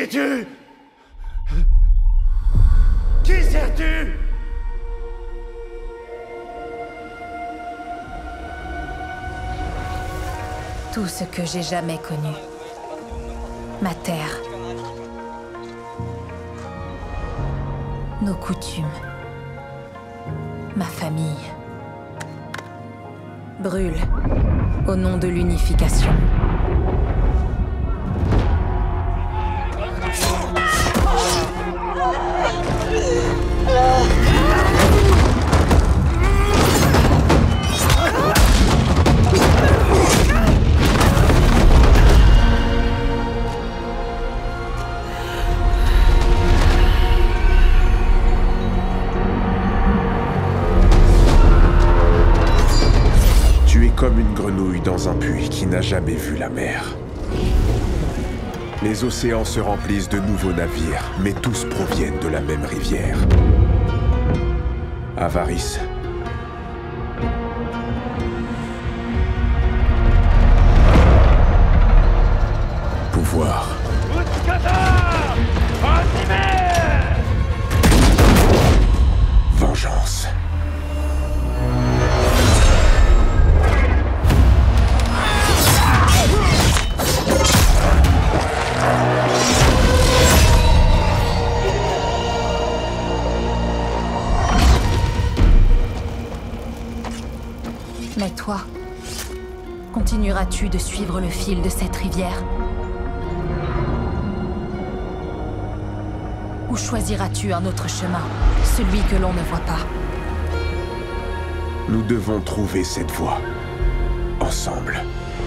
es-tu? Qui sers-tu? Tout ce que j'ai jamais connu. Ma terre. Nos coutumes. Ma famille. Brûle au nom de l'unification. Tu es comme une grenouille dans un puits qui n'a jamais vu la mer. Les océans se remplissent de nouveaux navires, mais tous proviennent de la même rivière. Avarice. Pouvoir. Vengeance. Mais toi, continueras-tu de suivre le fil de cette rivière? Ou choisiras-tu un autre chemin, celui que l'on ne voit pas? Nous devons trouver cette voie. Ensemble.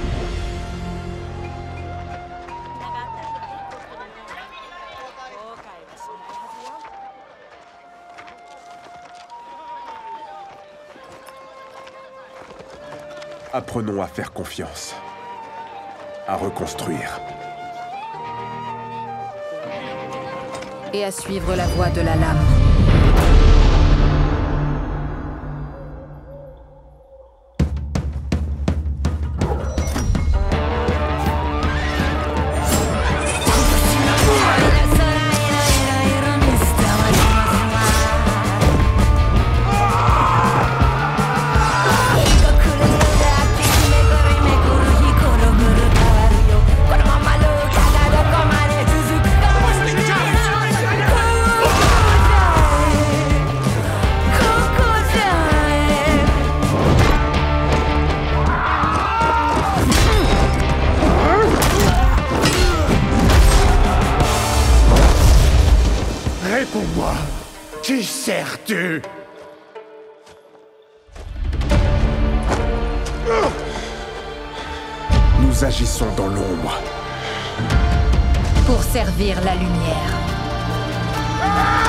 Apprenons à faire confiance. À reconstruire. Et à suivre la voie de la lame. Réponds-moi. Qui sers-tu? Nous agissons dans l'ombre. Pour servir la lumière.